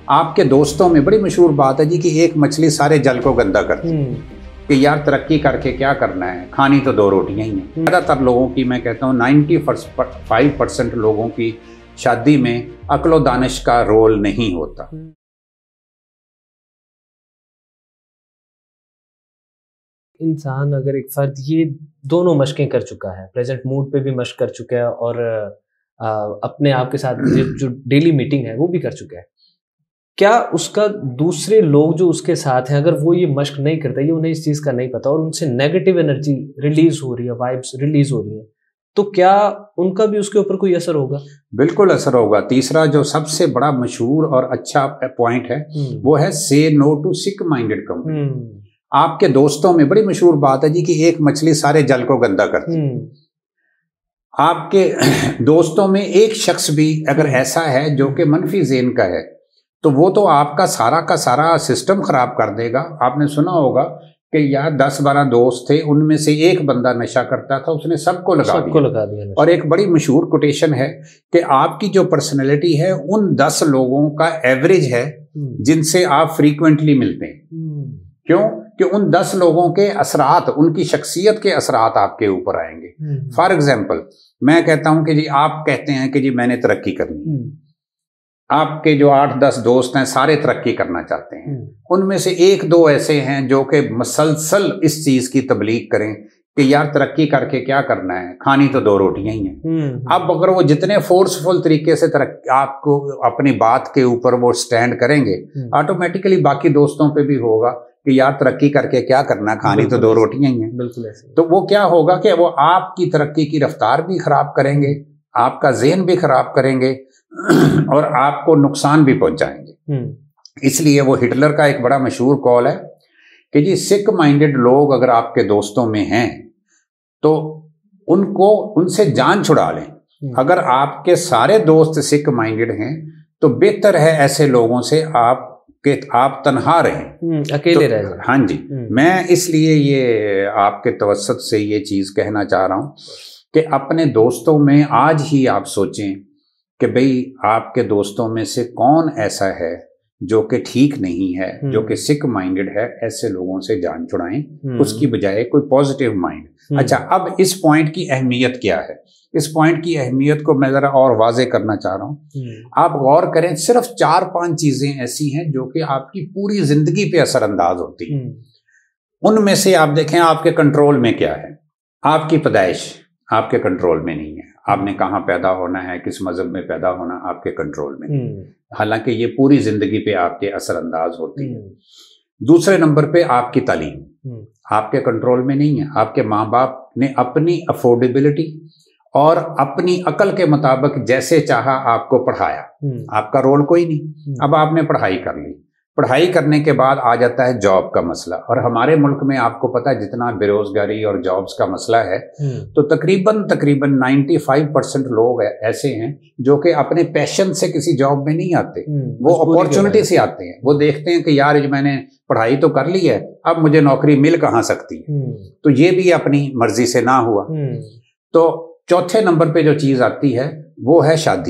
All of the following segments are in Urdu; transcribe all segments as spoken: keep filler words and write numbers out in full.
آپ کے دوستوں میں بڑی مشہور بات ہے جی کہ ایک مچھلی سارے جل کو گندا کرتی ہے کہ یار ترقی کر کے کیا کرنا ہے، کھانی تو دو روٹیاں ہی ہیں۔ زیادہ تر لوگوں کی میں کہتا ہوں نائنٹی فائیو پرسینٹ لوگوں کی شادی میں عقل و دانش کا رول نہیں ہوتا۔ انسان اگر ایک فرد یہ دونوں مشقیں کر چکا ہے، پریزنٹ موڈ پہ بھی مشق کر چکا ہے اور اپنے آپ کے ساتھ جو ڈیلی میٹنگ ہے وہ بھی کر چکا ہے، کیا اس کا دوسرے لوگ جو اس کے ساتھ ہیں اگر وہ یہ مشق نہیں کرتا، یہ انہیں اس چیز کا نہیں پتا اور ان سے نیگیٹو انرجی ریلیز ہو رہی ہے، وائبس ریلیز ہو رہی ہیں، تو کیا ان کا بھی اس کے اوپر کوئی اثر ہوگا؟ بالکل اثر ہوگا۔ تیسرا جو سب سے بڑا مشہور اور اچھا پوائنٹ ہے وہ ہے سے no to sick minded company. آپ کے دوستوں میں بڑی مشہور بات ہے جی کہ ایک مچھلی سارے جل کو گندا کرتی ہے۔ آپ کے دوستوں میں ایک شخص بھی اگر ایسا ہے جو کہ منفی ذہن کا ہے تو وہ تو آپ کا سارا کا سارا سسٹم خراب کر دے گا۔ آپ نے سنا ہوگا کہ یار دس بارہ دوست تھے، ان میں سے ایک بندہ نشہ کرتا تھا، اس نے سب کو لگا سب کو لگا دیا۔ اور ایک بڑی مشہور کوٹیشن ہے کہ آپ کی جو پرسنالٹی ہے ان دس لوگوں کا ایوریج ہے جن سے آپ فریکوینٹلی ملتے ہیں۔ کیوں؟ کہ ان دس لوگوں کے اثرات، ان کی شخصیت کے اثرات آپ کے اوپر آئیں گے۔ فار ایگزامپل میں کہتا ہوں کہ جی آپ کہتے ہیں کہ جی میں نے ترقی کرنی ہے، آپ کے جو آٹھ دس دوست ہیں سارے ترقی کرنا چاہتے ہیں، ان میں سے ایک دو ایسے ہیں جو کہ مسلسل اس چیز کی تبلیغ کریں کہ یار ترقی کر کے کیا کرنا ہے، کھانی تو دو روٹیاں ہی ہیں۔ اب اگر وہ جتنے فورسفل طریقے سے آپ کو اپنی بات کے اوپر وہ سٹینڈ کریں گے، آٹومیٹیکلی باقی دوستوں پہ بھی ہوگا کہ یار ترقی کر کے کیا کرنا ہے، کھانی تو دو روٹیاں ہی ہیں۔ بالکل ایسے تو وہ کیا ہوگا کہ وہ آپ کی ترقی کی رفتار بھی خراب کریں گے، آپ کا ذہن بھی خراب کریں گے اور آپ کو نقصان بھی پہنچائیں گے۔ اس لیے وہ ہٹلر کا ایک بڑا مشہور قول ہے کہ جی سک مائنڈڈ لوگ اگر آپ کے دوستوں میں ہیں تو ان کو ان سے جان چھڑا لیں۔ اگر آپ کے سارے دوست سک مائنڈڈ ہیں تو بہتر ہے ایسے لوگوں سے آپ کہ آپ تنہا رہیں، اکیلے رہیں۔ ہاں جی، میں اس لیے یہ آپ کے توسط سے یہ چیز کہنا چاہ رہا ہوں کہ اپنے دوستوں میں آج ہی آپ سوچیں کہ بھئی آپ کے دوستوں میں سے کون ایسا ہے جو کہ ٹھیک نہیں ہے، جو کہ سک مائنڈڈ ہے، ایسے لوگوں سے جان چھڑائیں، اس کی بجائے کوئی پازیٹیو مائنڈ۔ اچھا، اب اس پوائنٹ کی اہمیت کیا ہے؟ اس پوائنٹ کی اہمیت کو میں ذرا اور واضح کرنا چاہ رہا ہوں۔ آپ غور کریں، صرف چار پانچ چیزیں ایسی ہیں جو کہ آپ کی پوری زندگی پہ اثر انداز ہوتی ہیں۔ ان میں سے آپ دیکھیں آپ کے کنٹرول میں کیا ہے۔ آپ کی پیدائش آپ کے کنٹرول میں نہیں ہے، آپ نے کہاں پیدا ہونا ہے، کس مذہب میں پیدا ہونا آپ کے کنٹرول میں نہیں ہے، حالانکہ یہ پوری زندگی پہ آپ کے اثر انداز ہوتی ہے۔ دوسرے نمبر پہ آپ کی تعلیم آپ کے کنٹرول میں نہیں ہے، آپ کے ماں باپ نے اپنی افورڈیبلٹی اور اپنی عقل کے مطابق جیسے چاہا آپ کو پڑھایا، آپ کا رول کوئی نہیں۔ اب آپ نے پڑھائی کر لی، پڑھائی کرنے کے بعد آ جاتا ہے جاب کا مسئلہ، اور ہمارے ملک میں آپ کو پتہ ہے جتنا بے روزگاری اور جابز کا مسئلہ ہے تو تقریباً تقریباً نائنٹی فائیو پرسینٹ لوگ ایسے ہیں جو کہ اپنے پیشن سے کسی جاب میں نہیں آتے، وہ اپورچونٹی سے آتے ہیں۔ وہ دیکھتے ہیں کہ یار میں نے پڑھائی تو کر لی ہے، اب مجھے نوکری مل کہاں سکتی ہے، تو یہ بھی اپنی مرضی سے نہ ہوا۔ تو چوتھے نمبر پہ جو چیز آتی ہے وہ ہے شادی۔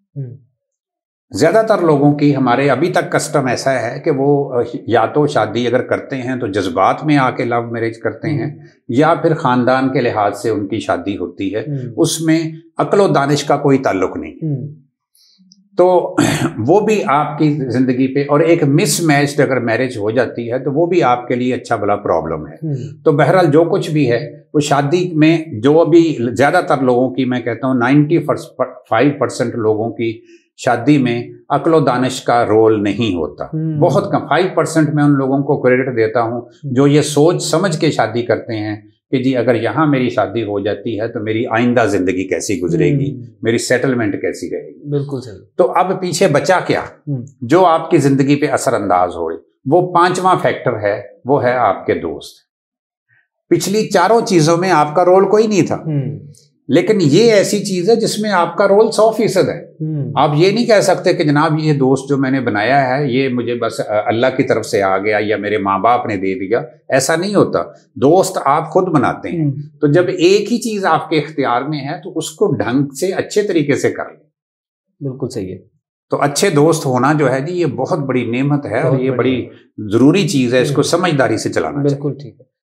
زیادہ تر لوگوں کی، ہمارے ابھی تک کسٹم ایسا ہے کہ وہ یا تو شادی اگر کرتے ہیں تو جذبات میں آ کے لو میرج کرتے ہیں، یا پھر خاندان کے لحاظ سے ان کی شادی ہوتی ہے، اس میں عقل و دانش کا کوئی تعلق نہیں۔ تو وہ بھی آپ کی زندگی پہ، اور ایک مس میچڈ اگر میرج ہو جاتی ہے تو وہ بھی آپ کے لیے اچھا بلا پرابلم ہے۔ تو بہرحال جو کچھ بھی ہے وہ شادی میں جو بھی زیادہ تر لوگوں کی، میں کہتا ہوں نائنٹی فائیو پرسینٹ لوگوں کی شادی میں عقل و دانش کا رول نہیں ہوتا، بہت کم، فائیو پرسینٹ میں ان لوگوں کو کریڈٹ دیتا ہوں جو یہ سوچ سمجھ کے شادی کرتے ہیں کہ جی اگر یہاں میری شادی ہو جاتی ہے تو میری آئندہ زندگی کیسی گزرے گی، میری سیٹلمنٹ کیسی رہے گی۔ بالکل صحیح۔ تو اب پیچھے بچا کیا جو آپ کی زندگی پہ اثر انداز ہو رہی؟ وہ پانچواں فیکٹر ہے، وہ ہے آپ کے دوست۔ پچھلی چاروں چیزوں میں آپ کا رول کوئی نہیں تھا، لیکن یہ ایسی چیز ہے جس میں آپ کا رول سو فیصد ہے۔ آپ یہ نہیں کہہ سکتے کہ جناب یہ دوست جو میں نے بنایا ہے یہ مجھے بس اللہ کی طرف سے آ گیا یا میرے ماں باپ نے دے دیا، ایسا نہیں ہوتا۔ دوست آپ خود بناتے ہیں۔ تو جب ایک ہی چیز آپ کے اختیار میں ہے تو اس کو ڈھنگ سے اچھے طریقے سے کر لیں۔ بالکل صحیح ہے۔ تو اچھے دوست ہونا جو ہے جی یہ بہت بڑی نعمت ہے اور بہت یہ بڑی بڑی ضروری چیز ہے، اس کو سمجھداری سے چلانا چاہیے۔ بالکل ٹھیک ہے۔